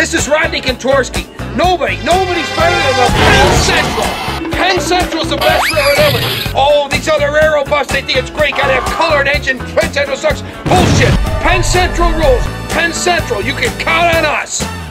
This is Rodney Kontorsky. Nobody's better than the Penn Central. Penn Central's the best railroad ever. Oh, these other aero buffs, they think it's great. Gotta have colored engine. Penn Central sucks. Bullshit. Penn Central rules. Penn Central. You can count on us.